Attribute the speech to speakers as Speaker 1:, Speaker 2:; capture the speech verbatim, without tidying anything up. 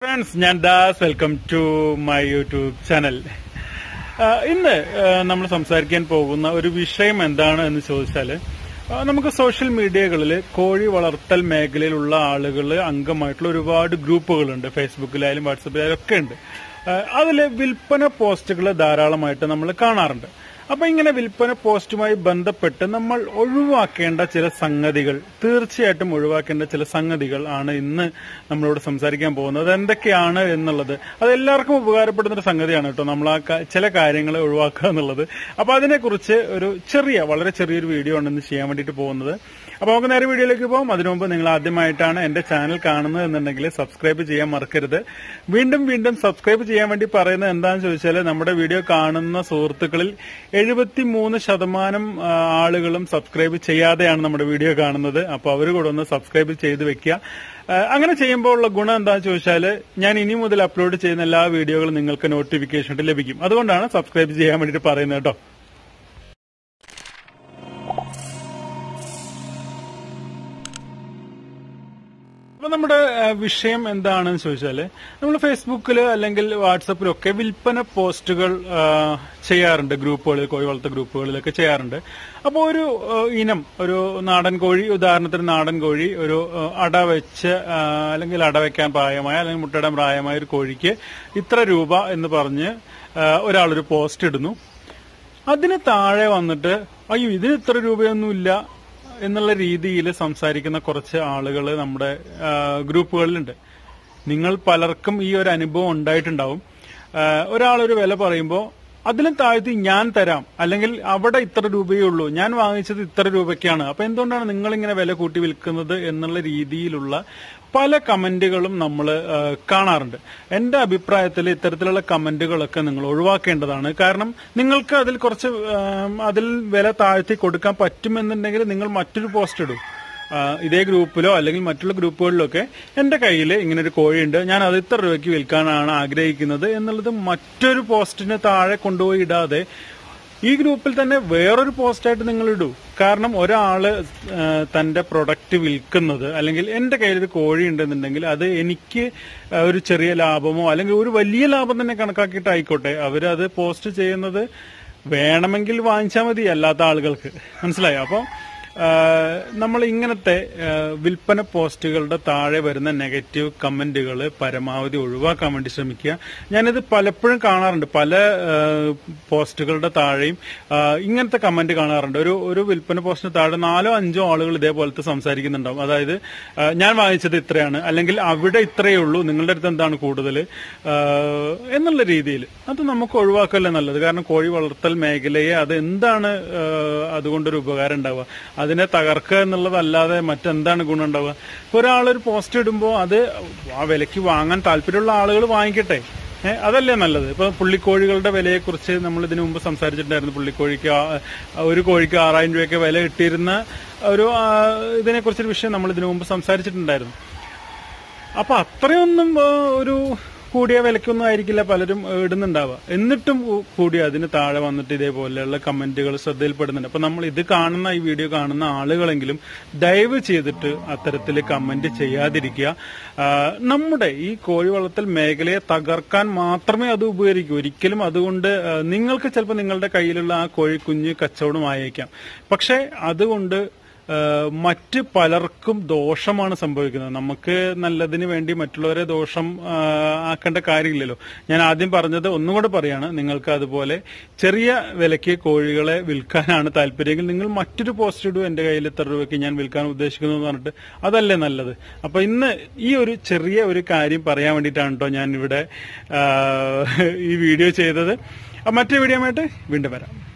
Speaker 1: Friends, ഞാൻ Das. Welcome to my YouTube channel. ഇന്ന് നമ്മൾ സംസാരിക്കാൻ പോകുന്ന ഒരു വിഷയം എന്താണ് എന്ന് ചോദിച്ചാൽ, നമുക്ക് സോഷ്യൽ മീഡിയകളിൽ കോഴി വളർത്തൽ മേഖലയിലുള്ള ആളുകൾ അംഗമായിട്ടുള്ള ഒരുപാട് ഗ്രൂപ്പുകളുണ്ട്. ഫേസ്ബുക്കിലായാലും വാട്സപ്പിലായാലും ഒക്കെ ഉണ്ട്. അതിൽ വിൽപ്പന പോസ്റ്റുകൾ ധാരാളമായിട്ട് നമ്മൾ കാണാറുണ്ട്. അപ്പൊ ഇങ്ങനെ വിൽപ്പന പോസ്റ്റുമായി ബന്ധപ്പെട്ട് നമ്മൾ ഒഴിവാക്കേണ്ട ചില സംഗതികൾ, തീർച്ചയായിട്ടും ഒഴിവാക്കേണ്ട ചില സംഗതികൾ ആണ് ഇന്ന് നമ്മളോട് സംസാരിക്കാൻ പോകുന്നത്. എന്തൊക്കെയാണ് എന്നുള്ളത് അത് എല്ലാവർക്കും ഉപകാരപ്പെടുന്ന ഒരു സംഗതിയാണ് കേട്ടോ, നമ്മൾ ആ ചില കാര്യങ്ങൾ ഒഴിവാക്കുക എന്നുള്ളത്. അപ്പൊ അതിനെക്കുറിച്ച് ഒരു ചെറിയ വളരെ ചെറിയൊരു വീഡിയോ ആണ് ഇന്ന് ചെയ്യാൻ വേണ്ടിയിട്ട് പോകുന്നത്. അപ്പൊ നമുക്ക് നേരെ വീഡിയോയിലേക്ക് പോകും. അതിനു മുമ്പ് നിങ്ങൾ ആദ്യമായിട്ടാണ് എന്റെ ചാനൽ കാണുന്നത് എന്നുണ്ടെങ്കിൽ സബ്സ്ക്രൈബ് ചെയ്യാൻ മറക്കരുത്. വീണ്ടും വീണ്ടും സബ്സ്ക്രൈബ് ചെയ്യാൻ വേണ്ടി പറയുന്നത് എന്താണെന്ന് ചോദിച്ചാൽ, നമ്മുടെ വീഡിയോ കാണുന്ന സുഹൃത്തുക്കളിൽ എഴുപത്തിമൂന്ന് ശതമാനം ആളുകളും സബ്സ്ക്രൈബ് ചെയ്യാതെയാണ് നമ്മുടെ വീഡിയോ കാണുന്നത്. അപ്പൊ അവർ കൂടെ ഒന്ന് സബ്സ്ക്രൈബ് ചെയ്ത് വെക്കുക. അങ്ങനെ ചെയ്യുമ്പോൾ ഉള്ള ഗുണം എന്താണെന്ന് ചോദിച്ചാൽ, ഞാൻ ഇനി മുതൽ അപ്ലോഡ് ചെയ്യുന്ന എല്ലാ വീഡിയോകളും നിങ്ങൾക്ക് നോട്ടിഫിക്കേഷൻ ലഭിക്കും. അതുകൊണ്ടാണ് സബ്സ്ക്രൈബ് ചെയ്യാൻ വേണ്ടിയിട്ട് പറയുന്നത് കേട്ടോ. അപ്പൊ നമ്മുടെ വിഷയം എന്താണെന്ന് ചോദിച്ചാല്, നമ്മൾ ഫേസ്ബുക്കില് അല്ലെങ്കിൽ വാട്സപ്പിലൊക്കെ വിൽപ്പന പോസ്റ്റുകൾ ചെയ്യാറുണ്ട്. ഗ്രൂപ്പുകളിൽ, കോഴി വളർത്ത ഗ്രൂപ്പുകളിലൊക്കെ ചെയ്യാറുണ്ട്. അപ്പോൾ ഒരു ഇനം, ഒരു നാടൻ കോഴി, ഉദാഹരണത്തിന് നാടൻ കോഴി ഒരു അട വെച്ച് അല്ലെങ്കിൽ അട വെക്കാൻ പ്രായമായ അല്ലെങ്കിൽ മുട്ടയിടാൻ പ്രായമായ ഒരു കോഴിക്ക് ഇത്ര രൂപ എന്ന് പറഞ്ഞ് ഒരാളൊരു പോസ്റ്റ് ഇടുന്നു. അതിന് താഴെ വന്നിട്ട് അയ്യോ ഇതിന് ഇത്ര രൂപയൊന്നുമില്ല എന്നുള്ള രീതിയിൽ സംസാരിക്കുന്ന കുറച്ച് ആളുകൾ നമ്മുടെ ഗ്രൂപ്പുകളിലുണ്ട്. നിങ്ങൾ പലർക്കും ഈ ഒരു അനുഭവം ഉണ്ടായിട്ടുണ്ടാവും. ഒരാളൊരു വില പറയുമ്പോൾ അതിലും താഴ്ത്തി ഞാൻ തരാം, അല്ലെങ്കിൽ അവിടെ ഇത്ര രൂപയേ ഉള്ളൂ, ഞാൻ വാങ്ങിച്ചത് ഇത്ര രൂപയ്ക്കാണ്, അപ്പൊ എന്തുകൊണ്ടാണ് നിങ്ങൾ ഇങ്ങനെ വില കൂട്ടി വിൽക്കുന്നത് എന്നുള്ള രീതിയിലുള്ള പല കമന്റുകളും നമ്മൾ കാണാറുണ്ട്. എന്റെ അഭിപ്രായത്തിൽ ഇത്തരത്തിലുള്ള കമന്റുകളൊക്കെ നിങ്ങൾ ഒഴിവാക്കേണ്ടതാണ്. കാരണം നിങ്ങൾക്ക് അതിൽ കുറച്ച് അതിൽ വില താഴ്ത്തി കൊടുക്കാൻ പറ്റുമെന്നുണ്ടെങ്കിൽ നിങ്ങൾ മറ്റൊരു പോസ്റ്റ് ഇടും. ഇതേ ഗ്രൂപ്പിലോ അല്ലെങ്കിൽ മറ്റുള്ള ഗ്രൂപ്പുകളിലൊക്കെ എന്റെ കയ്യിൽ ഇങ്ങനെ ഒരു കോഴിയുണ്ട്, ഞാൻ അത് ഇത്ര രൂപയ്ക്ക് വിൽക്കാനാണ് ആഗ്രഹിക്കുന്നത് എന്നുള്ളത് മറ്റൊരു പോസ്റ്റിന് താഴെ കൊണ്ടുപോയി ഇടാതെ ഈ ഗ്രൂപ്പിൽ തന്നെ വേറൊരു പോസ്റ്റായിട്ട് നിങ്ങൾ ഇടൂ. കാരണം ഒരാള് തന്റെ പ്രൊഡക്റ്റ് വിൽക്കുന്നത്, അല്ലെങ്കിൽ എന്റെ കയ്യിലൊരു കോഴി ഉണ്ടെന്നുണ്ടെങ്കിൽ അത് എനിക്ക് ഒരു ചെറിയ ലാഭമോ അല്ലെങ്കിൽ ഒരു വലിയ ലാഭം തന്നെ കണക്കാക്കിയിട്ടായിക്കോട്ടെ അവരത് പോസ്റ്റ് ചെയ്യുന്നത്. വേണമെങ്കിൽ വാങ്ങിച്ചാൽ മതി അല്ലാത്ത ആളുകൾക്ക്, മനസ്സിലായോ? അപ്പോൾ നമ്മൾ ഇങ്ങനത്തെ വിൽപ്പന പോസ്റ്റുകളുടെ താഴെ വരുന്ന നെഗറ്റീവ് കമന്റുകൾ പരമാവധി ഒഴിവാക്കാൻ വേണ്ടി ശ്രമിക്കുക. ഞാനിത് പലപ്പോഴും കാണാറുണ്ട്. പല പോസ്റ്റുകളുടെ താഴെയും ഇങ്ങനത്തെ കമന്റ് കാണാറുണ്ട്. ഒരു ഒരു വിൽപ്പന പോസ്റ്റിന് താഴെ നാലോ അഞ്ചോ ആളുകൾ ഇതേപോലത്തെ സംസാരിക്കുന്നുണ്ടാവും. അതായത് ഞാൻ വാങ്ങിച്ചത് ഇത്രയാണ്, അല്ലെങ്കിൽ അവിടെ ഇത്രയേ ഉള്ളൂ, നിങ്ങളുടെ അടുത്ത് എന്താണ് കൂടുതൽ എന്നുള്ള രീതിയിൽ. അത് നമുക്ക് ഒഴിവാക്കല്ലേ നല്ലത്. കാരണം കോഴി വളർത്തൽ മേഖലയെ അത് എന്താണ് അതുകൊണ്ടൊരു ഉപകാരം ഉണ്ടാവുക? അതിനെ തകർക്കുക എന്നുള്ളതല്ലാതെ മറ്റെന്താണ് ഗുണം ഉണ്ടാവുക? ഒരാളൊരു പോസ്റ്റ് ഇടുമ്പോൾ അത് ആ വിലയ്ക്ക് വാങ്ങാൻ താല്പര്യമുള്ള ആളുകൾ വാങ്ങിക്കട്ടെ, ഏഹ് അതല്ലേ നല്ലത്. ഇപ്പൊ പുള്ളിക്കോഴികളുടെ വിലയെക്കുറിച്ച് നമ്മൾ ഇതിനു മുമ്പ് സംസാരിച്ചിട്ടുണ്ടായിരുന്നു. പുള്ളിക്കോഴിക്ക് ഒരു കോഴിക്ക് ആറായിരം രൂപയൊക്കെ വില കിട്ടിയിരുന്ന ഒരു ഇതിനെക്കുറിച്ചൊരു വിഷയം നമ്മൾ ഇതിനു മുമ്പ് സംസാരിച്ചിട്ടുണ്ടായിരുന്നു. അപ്പൊ അത്രയൊന്നും ഒരു കൂടിയ വിലക്കൊന്നും ആയിരിക്കില്ല പലരും ഇടുന്നുണ്ടാവുക. എന്നിട്ടും കൂടി അതിന് താഴെ വന്നിട്ട് ഇതേപോലെയുള്ള കമന്റുകൾ ശ്രദ്ധയിൽപ്പെടുന്നുണ്ട്. അപ്പൊ നമ്മൾ ഇത് കാണുന്ന, ഈ വീഡിയോ കാണുന്ന ആളുകളെങ്കിലും ദയവ് ചെയ്തിട്ട് അത്തരത്തിൽ കമന്റ് ചെയ്യാതിരിക്കുക. നമ്മുടെ ഈ കോഴി വളർത്തൽ മേഖലയെ തകർക്കാൻ മാത്രമേ അത് ഉപകരിക്കൂ. ഒരിക്കലും അതുകൊണ്ട് നിങ്ങൾക്ക് ചിലപ്പോൾ നിങ്ങളുടെ കയ്യിലുള്ള ആ കോഴിക്കുഞ്ഞ് കച്ചവടമായേക്കാം, പക്ഷെ അതുകൊണ്ട് മറ്റ് പലർക്കും ദോഷമാണ് സംഭവിക്കുന്നത്. നമുക്ക് നല്ലതിന് വേണ്ടി മറ്റുള്ളവരെ ദോഷം ആക്കേണ്ട കാര്യമില്ലല്ലോ. ഞാൻ ആദ്യം പറഞ്ഞത് ഒന്നുകൂടെ പറയാണ്, നിങ്ങൾക്ക് അതുപോലെ ചെറിയ വിലയ്ക്ക് കോഴികളെ വിൽക്കാനാണ് താല്പര്യമെങ്കിൽ നിങ്ങൾ മറ്റൊരു പോസ്റ്റ് ഇടൂ, എന്റെ കയ്യിൽ ഇത്ര രൂപയ്ക്ക് ഞാൻ വിൽക്കാൻ ഉദ്ദേശിക്കുന്നു എന്ന് പറഞ്ഞിട്ട്. അതല്ലേ നല്ലത്. അപ്പൊ ഇന്ന് ഈ ഒരു ചെറിയ ഒരു കാര്യം പറയാൻ വേണ്ടിയിട്ടാണ് കേട്ടോ ഞാൻ ഇവിടെ ഈ വീഡിയോ ചെയ്തത്. മറ്റേ വീഡിയോ ആയിട്ട് വീണ്ടും വരാം.